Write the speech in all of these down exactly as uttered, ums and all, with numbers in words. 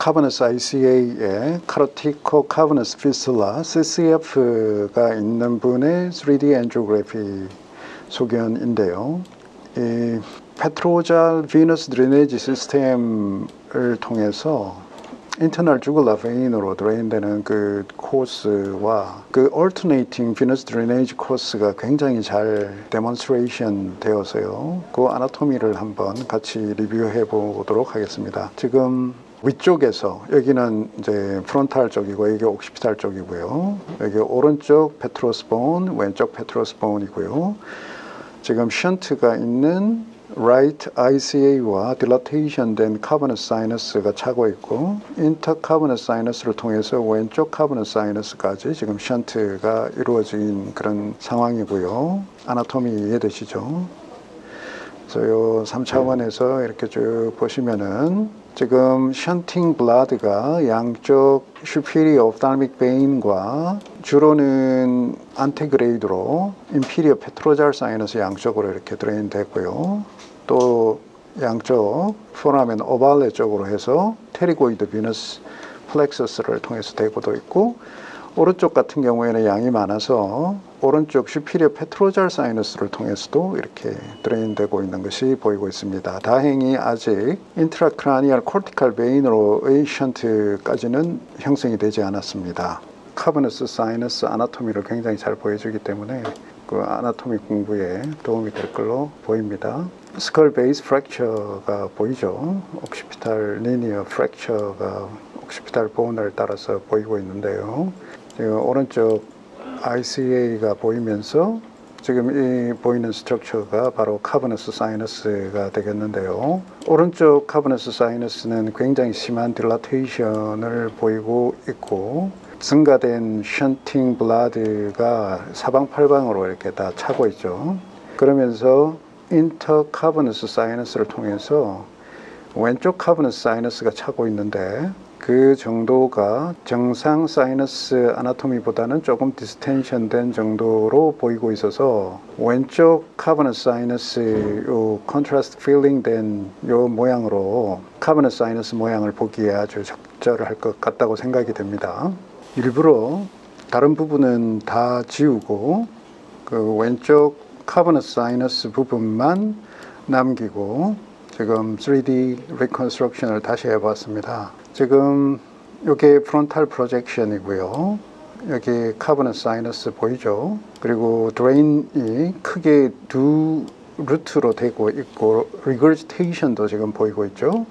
카버너스 아이씨에이에 카로티코 카버너스 피스툴라 씨씨에프가 있는 분의 쓰리디 엔지오그래피 소견인데요. 이 페트로잘 비너스 드레네지 시스템을 통해서 인터널 주글라 베인으로 드레인되는 그 코스와 그 얼터네이팅 비너스 드레네지 코스가 굉장히 잘 데몬스트레이션 되어서요. 그 아나토미를 한번 같이 리뷰해 보도록 하겠습니다. 지금 위쪽에서 여기는 이제 프론탈 쪽이고 여기 옥시피탈 쪽이고요. 여기 오른쪽 페트로스 본, 왼쪽 페트로스 본이고요. 지금 션트가 있는 right 아이씨에이와 dilatation 된 cavernous sinus가 차고 있고 intercavernous sinus를 통해서 왼쪽 cavernous sinus까지 지금 션트가 이루어진 그런 상황이고요. 아나토미 이해되시죠? 그래서 요 삼 차원에서 이렇게 쭉 보시면은 지금 션팅 블라드가 양쪽 superior ophthalmic vein과 주로는 안테그레이드로 inferior petrosal sinus 양쪽으로 이렇게 드레인 됐고요. 또 양쪽 포라멘 오발레 쪽으로 해서 테리고이드 비너스 플렉서스를 통해서 대고도 있고 오른쪽 같은 경우에는 양이 많아서 오른쪽 슈피리어 페트로잘 사이너스를 통해서도 이렇게 드레인되고 있는 것이 보이고 있습니다. 다행히 아직 인트라크라니얼 코르티칼 베인으로의 션트까지는 형성이 되지 않았습니다. 카버너스 사이너스 아나토미를 굉장히 잘 보여주기 때문에 그 아나토미 공부에 도움이 될 걸로 보입니다. 스컬 베이스 프랙처가 보이죠. 옥시피탈 리니어 프랙처가 옥시피탈 본을 따라서 보이고 있는데요. 지금 오른쪽 아이씨에이가 보이면서 지금 이 보이는 스트럭처가 바로 카버너스 사이너스가 되겠는데요. 오른쪽 카버너스 사이너스는 굉장히 심한 딜라테이션을 보이고 있고 증가된 션팅 블라드가 사방팔방으로 이렇게 다 차고 있죠. 그러면서 인터 카버너스 사이너스를 통해서 왼쪽 카버너스 사이너스가 차고 있는데 그 정도가 정상 사이너스 아나토미보다는 조금 디스텐션 된 정도로 보이고 있어서 왼쪽 카버너스 사이너스 요 컨트라스트 필링 된 요 모양으로 카버너스 사이너스 모양을 보기에 아주 적절할 것 같다고 생각이 됩니다. 일부러 다른 부분은 다 지우고 그 왼쪽 카버너스 사이너스 부분만 남기고 지금 쓰리디 리컨스트럭션을 다시 해봤습니다. 지금 이게 프론탈 프로젝션이고요. 여기 카버너스 사이너스 보이죠? 그리고 드레인이 크게 두 루트로 되고 있고 리거지테이션도 지금 보이고 있죠.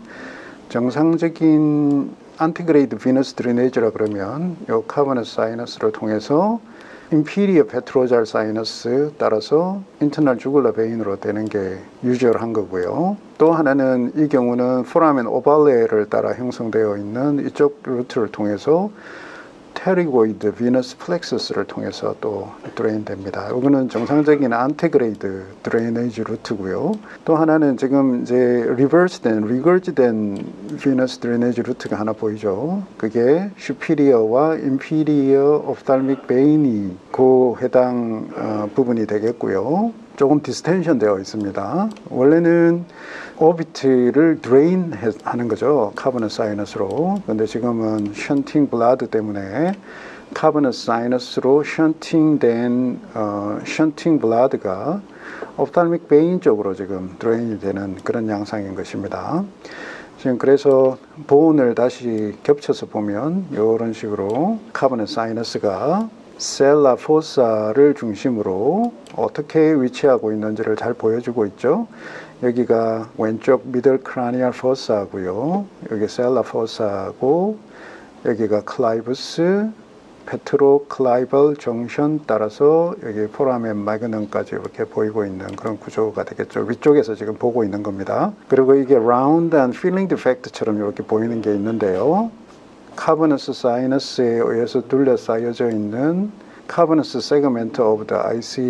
정상적인 안티그레이드 비너스 드레네이즈라 그러면 이 카버너스 사이너스를 통해서 인피리어 페트로잘 사이너스 따라서 인터널 주글라 베인으로 되는 게 유주얼한 거고요. 또 하나는 이 경우는 포라멘 오발레를 따라 형성되어 있는 이쪽 루트를 통해서 테리고이드 비너스 플렉서스를 통해서 또 드레인 됩니다. 이거는 정상적인 안테그레이드 드레이네이지 루트고요. 또 하나는 지금 이제 리버스된 리거지된 비너스 드레이네이지 루트가 하나 보이죠. 그게 슈피리어와 인피리어 옵탈믹 베인이 그 해당 어, 부분이 되겠고요. 조금 디스텐션 되어 있습니다. 원래는 오비트를 드레인 하는 거죠. 카버너스 사이너스로. 근데 지금은 션팅 블라드 때문에 카버너스 사이너스로 션팅된 어, 션팅 블라드가 옵탈믹 베인 쪽으로 지금 드레인이 되는 그런 양상인 것입니다. 지금 그래서 본을 다시 겹쳐서 보면 이런 식으로 카버너스 사이너스가 셀라 포사를 중심으로 어떻게 위치하고 있는지를 잘 보여주고 있죠. 여기가 왼쪽 미들 크라니얼 포사고요. 여기 셀라 포사고 여기가 클라이브스 페트로 클라이벌 정션 따라서 여기 포라멘 마그넘까지 이렇게 보이고 있는 그런 구조가 되겠죠. 위쪽에서 지금 보고 있는 겁니다. 그리고 이게 라운드한 필링 디펙트처럼 이렇게 보이는 게 있는데요. 카버너스 사이너스에 의해서 둘러싸여져 있는 카버너스 세그멘트 오브 더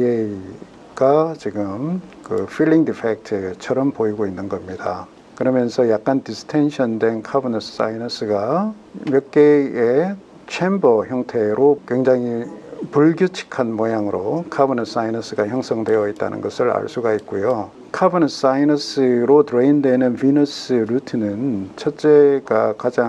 아이씨에이가 지금 그 필링 디펙트처럼 보이고 있는 겁니다. 그러면서 약간 디스텐션된 카버너스 사이너스가 몇 개의 챔버 형태로 굉장히 불규칙한 모양으로 카버너스 사이너스가 형성되어 있다는 것을 알 수가 있고요. 카버너스 사이너스로 드레인되는 비너스 루트는 첫째가 가장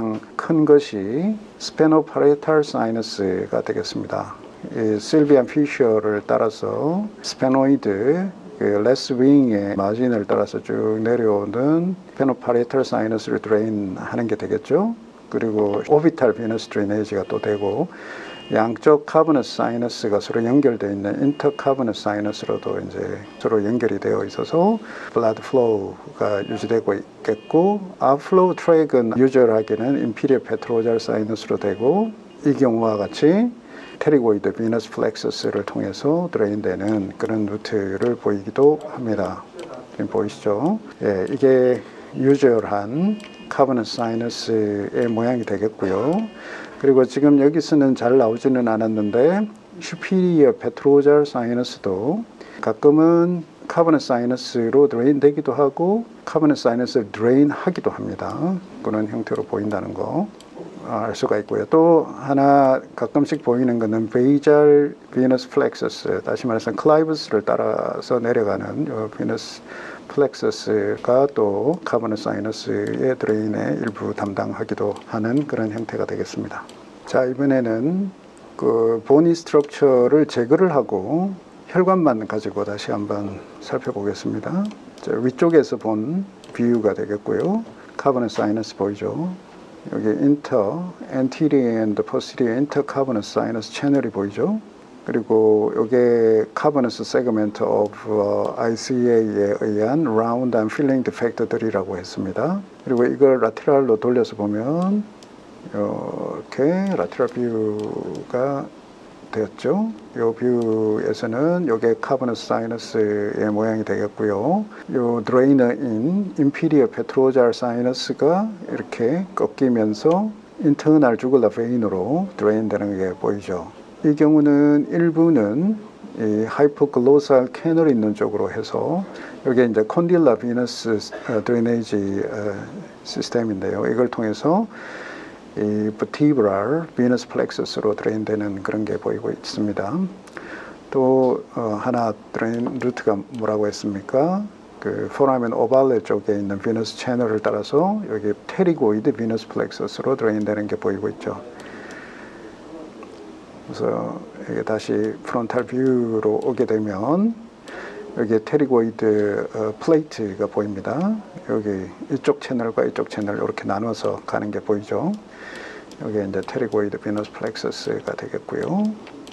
큰 것이 스페노파레탈 사이너스가 되겠습니다. 이 실비안 피셔를 따라서 스페노이드 그 레스 윙의 마진을 따라서 쭉 내려오는 스페노파레탈 사이너스를 드레인하는 게 되겠죠. 그리고 오비탈 비너스 드레이네이지가 또 되고 양쪽 카버너스 사이너스가 서로 연결되어 있는 인터카버너스 사이너스로도 이제 서로 연결이 되어 있어서 블러드 플로우가 유지되고 있겠고 아웃플로우 트랙은 유저하게는 인피리어 페트로잘 사이너스로 되고 이 경우와 같이 테리고이드 비너스 플렉서스를 통해서 드레인되는 그런 루트를 보이기도 합니다. 지금 보이시죠? 예, 이게 유저한 카버너스 사이너스의 모양이 되겠고요. 그리고 지금 여기서는 잘 나오지는 않았는데 슈피리어 페트로잘 사이너스도 가끔은 카버너스 사이너스로 드레인 되기도 하고 카버너스 사이너스를 드레인 하기도 합니다. 그런 형태로 보인다는 거 알 수가 있고요. 또 하나 가끔씩 보이는 것은 베이잘 비너스 플렉서스, 다시 말해서 클라이브스를 따라서 내려가는 요 비너스 플렉서스가 또 카버너스 사이너스의 드레인의 일부 담당하기도 하는 그런 형태가 되겠습니다. 자, 이번에는 그 보니 스트럭처를 제거를 하고 혈관만 가지고 다시 한번 살펴보겠습니다. 자, 위쪽에서 본 뷰가 되겠고요. 카버너스 사이너스 보이죠? 여기 인터, anterior and posterior intercavernous sinus 채널이 보이죠? 그리고 이게 cavernous segment of 아이씨에이에 의한 round and filling defect들이라고 했습니다. 그리고 이걸 라테랄로 돌려서 보면 이렇게 라테랄 뷰가 되었죠. 이 뷰에서는 이게 카버너스 사이너스의 모양이 되겠고요. 이 드레이너인 인피리어 페트로잘 사이너스가 이렇게 꺾이면서 인터널 주글라 베인으로 드레인되는 게 보이죠. 이 경우는 일부는 이 하이포글로살 캐널이 있는 쪽으로 해서 이게 이제 콘딜라 비너스 드레이네이지 시스템인데요. 이걸 통해서 이 버티브랄 비너스 플렉서스로 드레인되는 그런 게 보이고 있습니다. 또 어, 하나 드레인 루트가 뭐라고 했습니까? 그 포라멘 오발레 쪽에 있는 비너스 채널을 따라서 여기 테리고이드 비너스 플렉서스로 드레인되는 게 보이고 있죠. 그래서 이게 다시 프론탈 뷰로 오게 되면 여기 테리고이드 어, 플레이트가 보입니다. 여기 이쪽 채널과 이쪽 채널 이렇게 나눠서 가는 게 보이죠. 여기 이제 테리고이드 비너스 플렉서스가 되겠고요.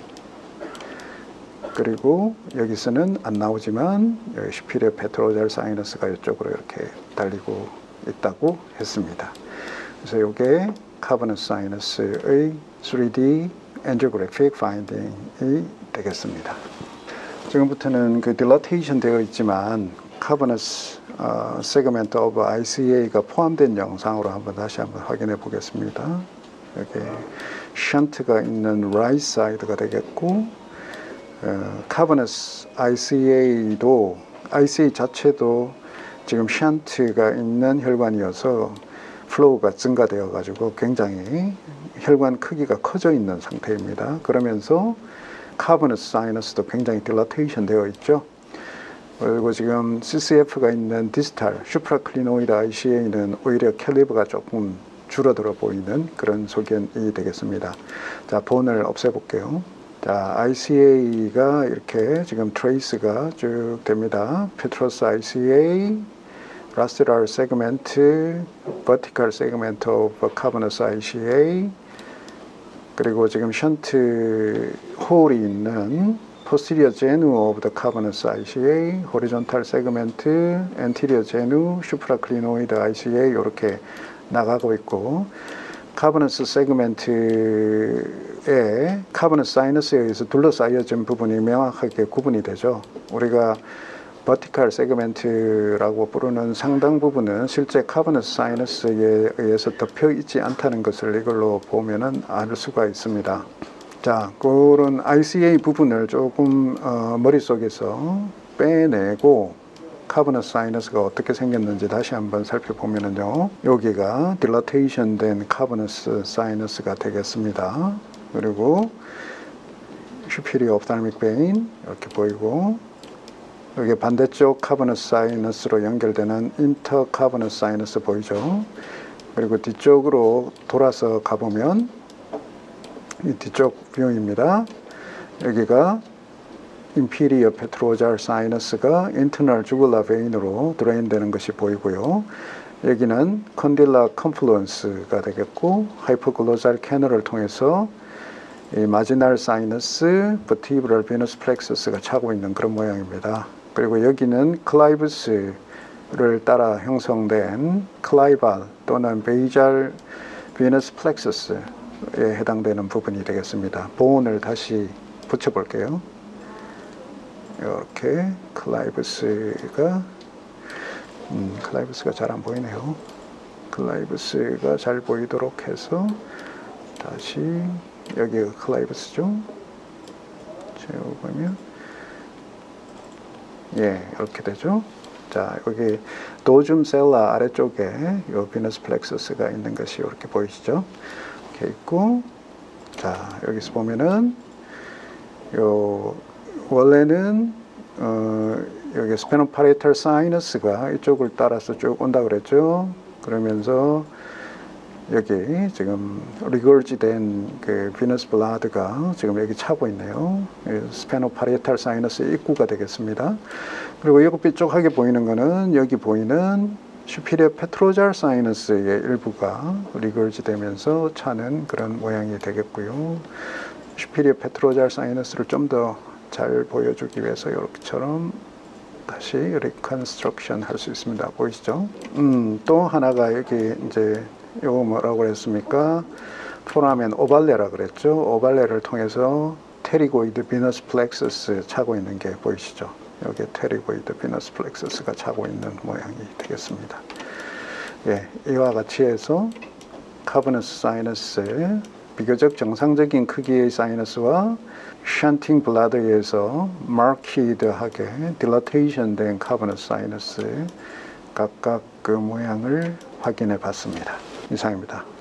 그리고 여기서는 안 나오지만 여기 슈피리어 페트로잘 사이너스가 이쪽으로 이렇게 달리고 있다고 했습니다. 그래서 이게 카버너스 사이너스의 쓰리디 angiographic finding이 되겠습니다. 지금부터는 그 딜라테이션 되어 있지만 카버너스 어, 세그멘트 오브 아이씨에이가 포함된 영상으로 한번 다시 한번 확인해 보겠습니다. 여기 션트가 있는 right side가 되겠고 어, 카버너스 아이씨에이도 아이씨에이 자체도 지금 션트가 있는 혈관이어서 플로우가 증가되어 가지고 굉장히 혈관 크기가 커져 있는 상태입니다. 그러면서 카버너스 사이너스도 굉장히 딜라테이션 되어 있죠. 그리고 지금 씨씨에프가 있는 디스탈 슈프라클리노이드 아이씨에이는 오히려 캘리버가 조금 줄어들어 보이는 그런 소견이 되겠습니다. 자, 본을 없애볼게요. 자, 아이씨에이가 이렇게 지금 트레이스가 쭉 됩니다. 페트로스 아이씨에이, 라스테랄 세그멘트, 버티컬 세그멘트 오브 카버너스 아이씨에이, 그리고 지금 션트 홀이 있는 posterior genu of the cavernous 아이씨에이, horizontal segment, anterior genu, supraclinoid 아이씨에이 이렇게 나가고 있고 카버너스 세그멘트의 카버너스 사이너스에 의해서 둘러싸여진 부분이 명확하게 구분이 되죠. 우리가 버티컬 세그멘트라고 부르는 상당 부분은 실제 카버너스 사이너스에 의해서 덮여 있지 않다는 것을 이걸로 보면은 알 수가 있습니다. 자, 그런 아이씨에이 부분을 조금 어, 머릿속에서 빼내고 카버너스 사이너스가 어떻게 생겼는지 다시 한번 살펴보면은요, 여기가 딜라테이션 된 카버너스 사이너스가 되겠습니다. 그리고 슈피리어 옵탈믹 베인 이렇게 보이고 여기 반대쪽 카버너스 사이너스로 연결되는 인터 카버너스 사이너스 보이죠. 그리고 뒤쪽으로 돌아서 가보면 이 뒤쪽 뷰입니다. 여기가 inferior petrosal sinus가 internal jugular vein으로 드레인 되는 것이 보이고요. 여기는 컨딜라 컨플루언스가 되겠고 하이퍼글로잘 캐널을 통해서 이 마지날 사이너스, 버티브럴 비너스 플렉서스가 차고 있는 그런 모양입니다. 그리고 여기는 클라이브스를 따라 형성된 클라이발 또는 베이잘 비너스 플렉서스에 해당되는 부분이 되겠습니다. 보온을 다시 붙여볼게요. 이렇게 클라이브스가 음, 클라이브스가 잘 안 보이네요. 클라이브스가 잘 보이도록 해서 다시 여기가 클라이브스죠. 채워보면 예 이렇게 되죠. 자 여기 도줌 셀라 아래쪽에 요 비너스 플렉서스가 있는 것이 이렇게 보이시죠. 이렇게 있고 자 여기서 보면은 요 원래는 어, 여기 스페노파레탈 사이너스가 이쪽을 따라서 쭉 온다 그랬죠. 그러면서 여기 지금 리걸지된 그 비너스 블라드가 지금 여기 차고 있네요. 스페노파레탈 사이너스의 입구가 되겠습니다. 그리고 여기 삐쪽하게 보이는 거는 여기 보이는 슈피리어 페트로잘 사이너스의 일부가 리걸지되면서 차는 그런 모양이 되겠고요. 슈피리어 페트로잘 사이너스를 좀 더 잘 보여주기 위해서 이렇게처럼 다시 리컨스트럭션 할 수 있습니다. 보이시죠? 음, 또 하나가 여기 이제 요거 뭐라고 그랬습니까? 포라멘 오발레라 그랬죠? 오발레를 통해서 테리고이드 비너스 플렉서스 차고 있는 게 보이시죠? 여기 테리고이드 비너스 플렉서스가 차고 있는 모양이 되겠습니다. 예, 이와 같이 해서 카버너스 사이너스의 비교적 정상적인 크기의 사이너스와 션팅 블라드에 의해서 마키드하게 딜라테이션 된 카버너스 사이너스의 각각 그 모양을 확인해 봤습니다. 이상입니다.